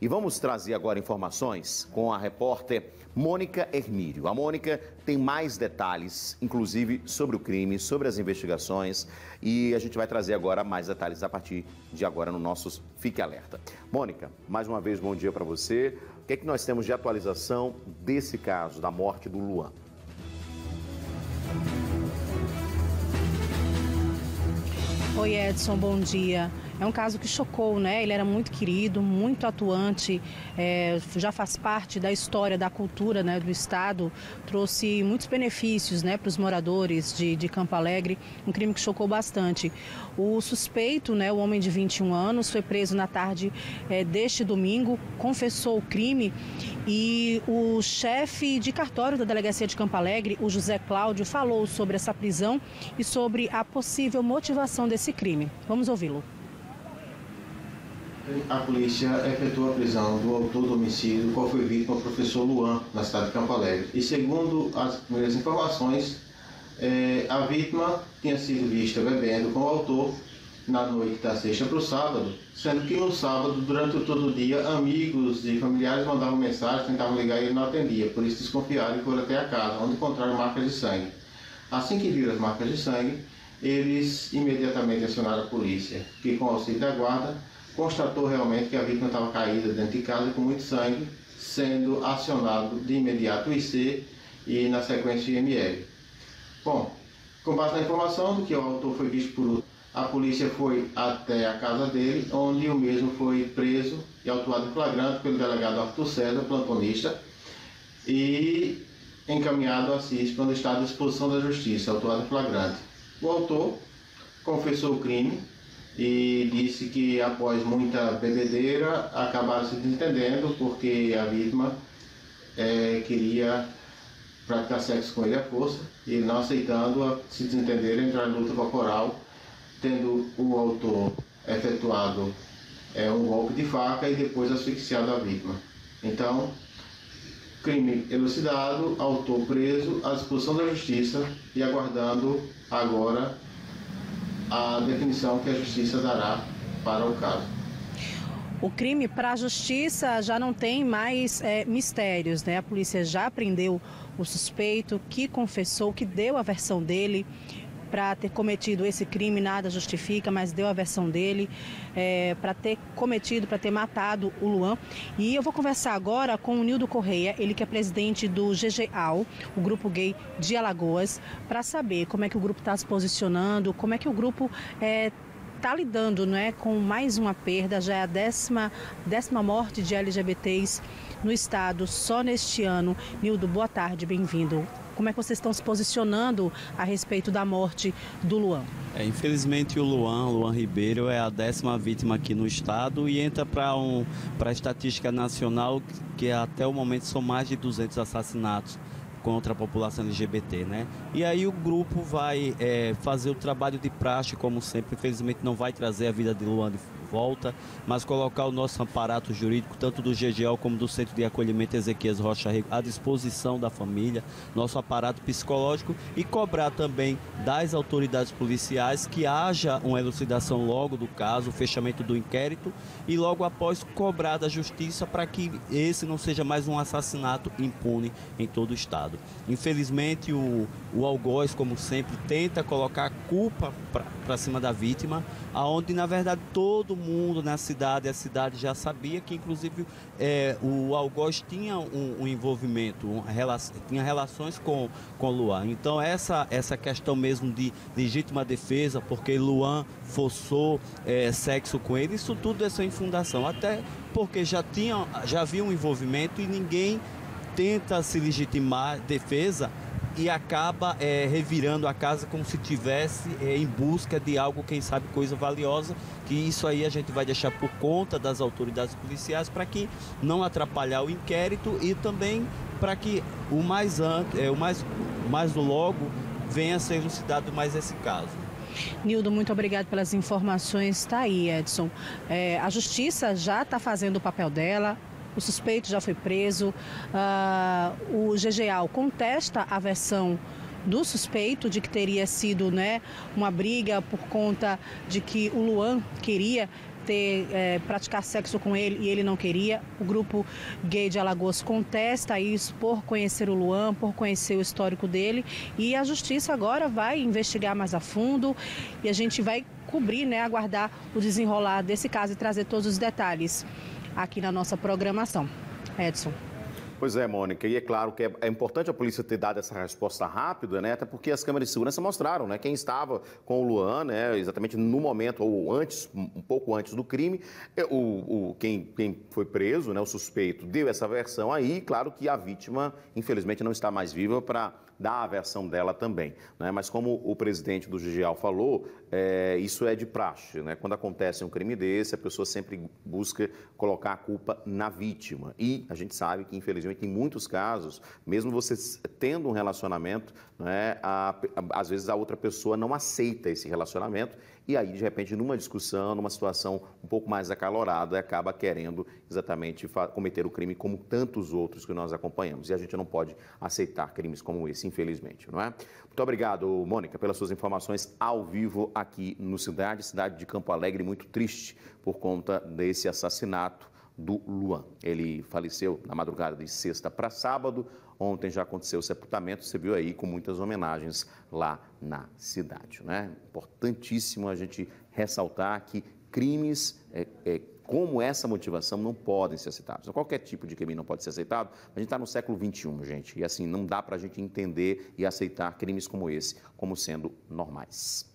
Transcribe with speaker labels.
Speaker 1: E vamos trazer agora informações com a repórter Mônica Hermílio. A Mônica tem mais detalhes, inclusive sobre o crime, sobre as investigações, e a gente vai trazer agora mais detalhes a partir de agora no nosso Fique Alerta. Mônica, mais uma vez, bom dia para você. O que é que nós temos de atualização desse caso, da morte do Luan?
Speaker 2: Oi, Edson, bom dia. É um caso que chocou, né? Ele era muito querido, muito atuante, já faz parte da história, da cultura, né, do estado, trouxe muitos benefícios, né, para os moradores de Campo Alegre, um crime que chocou bastante. O suspeito, né, o homem de 21 anos, foi preso na tarde deste domingo, confessou o crime e o chefe de cartório da delegacia de Campo Alegre, o José Cláudio, falou sobre essa prisão e sobre a possível motivação desse crime. Vamos ouvi-lo.
Speaker 3: A polícia efetuou a prisão do autor do homicídio, do qual foi vítima o professor Luan, na cidade de Campo Alegre. E segundo as primeiras informações, a vítima tinha sido vista bebendo com o autor na noite da sexta para o sábado, sendo que no sábado, durante todo o dia, amigos e familiares mandavam mensagens, tentavam ligar e ele não atendia. Por isso desconfiaram e foram até a casa, onde encontraram marcas de sangue. Assim que viram as marcas de sangue, eles imediatamente acionaram a polícia, que com o auxílio da guarda, constatou realmente que a vítima estava caída dentro de casa com muito sangue, sendo acionado de imediato o IC e na sequência o IML. Bom, com base na informação de que o autor foi visto por outro, a polícia foi até a casa dele, onde o mesmo foi preso e autuado em flagrante pelo delegado Arthur César, plantonista, e encaminhado a CISP, onde está à disposição da justiça, autuado em flagrante. O autor confessou o crime e disse que após muita bebedeira acabaram se desentendendo porque a vítima queria praticar sexo com ele à força e ele não aceitando, se desentenderam, entrar em luta corporal, tendo o autor efetuado um golpe de faca e depois asfixiado a vítima. Então, crime elucidado, autor preso, à disposição da justiça e aguardando agora a definição que a justiça dará para o caso.
Speaker 2: O crime, para a justiça, já não tem mais mistérios, né? A polícia já prendeu o suspeito que confessou, que deu a versão dele para ter cometido esse crime. Nada justifica, mas deu a versão dele para ter cometido, para ter matado o Luan. E eu vou conversar agora com o Nildo Correia, ele que é presidente do GGAL, o Grupo Gay de Alagoas, para saber como é que o grupo está se posicionando, como é que o grupo está lidando, né, com mais uma perda. Já é a décima morte de LGBTs no estado só neste ano. Nildo, boa tarde, bem-vindo. Como é que vocês estão se posicionando a respeito da morte do Luan?
Speaker 4: Infelizmente o Luan Ribeiro é a 10ª vítima aqui no estado e entra para a estatística nacional, que até o momento são mais de 200 assassinatos contra a população LGBT, né? E aí o grupo vai fazer o trabalho de praxe, como sempre. Infelizmente não vai trazer a vida de Luan de volta, mas colocar o nosso aparato jurídico, tanto do GGAL como do Centro de Acolhimento Ezequias Rocha Rico, à disposição da família, nosso aparato psicológico, e cobrar também das autoridades policiais que haja uma elucidação logo do caso, o fechamento do inquérito, e logo após cobrar da justiça para que esse não seja mais um assassinato impune em todo o estado. Infelizmente o algoz, como sempre, tenta colocar a culpa para cima da vítima, aonde na verdade todo mundo na cidade, a cidade já sabia que inclusive o algoz tinha um envolvimento, tinha relações com Luan. Então essa questão mesmo de legítima defesa, porque Luan forçou sexo com ele, isso tudo é sem fundação, até porque já havia um envolvimento e ninguém tenta se legitimar defesa e acaba revirando a casa como se tivesse em busca de algo, quem sabe coisa valiosa, que isso aí a gente vai deixar por conta das autoridades policiais para que não atrapalhar o inquérito e também para que o mais logo venha a ser elucidado mais esse caso.
Speaker 2: Nildo, muito obrigado pelas informações. Está aí, Edson. A justiça já está fazendo o papel dela. O suspeito já foi preso. O GGAL contesta a versão do suspeito de que teria sido, né, uma briga por conta de que o Luan queria praticar sexo com ele e ele não queria. O grupo gay de Alagoas contesta isso por conhecer o Luan, por conhecer o histórico dele, e a justiça agora vai investigar mais a fundo e a gente vai cobrir, né, aguardar o desenrolar desse caso e trazer todos os detalhes aqui na nossa programação. Edson.
Speaker 1: Pois é, Mônica, e é claro que é importante a polícia ter dado essa resposta rápida, né? Até porque as câmeras de segurança mostraram, né? Quem estava com o Luan, né? Exatamente no momento, ou antes, um pouco antes do crime, quem foi preso, né? O suspeito, deu essa versão aí, claro que a vítima, infelizmente, não está mais viva para dar a versão dela também, né? Mas como o presidente do GGAL falou, isso é de praxe, né? Quando acontece um crime desse, a pessoa sempre busca colocar a culpa na vítima. E a gente sabe que, infelizmente, em muitos casos, mesmo você tendo um relacionamento, né, às vezes a outra pessoa não aceita esse relacionamento e aí, de repente, numa discussão, numa situação um pouco mais acalorada, acaba querendo exatamente cometer o crime como tantos outros que nós acompanhamos. E a gente não pode aceitar crimes como esse, infelizmente, não é? Muito obrigado, Mônica, pelas suas informações ao vivo aqui no cidade de Campo Alegre, muito triste por conta desse assassinato do Luan. Ele faleceu na madrugada de sexta para sábado. Ontem já aconteceu o sepultamento, você viu aí, com muitas homenagens lá na cidade, né? Importantíssimo a gente ressaltar que crimes como essa motivação não podem ser aceitados. Qualquer tipo de crime não pode ser aceitado. A gente está no século XXI, gente, e assim, não dá para a gente entender e aceitar crimes como esse como sendo normais.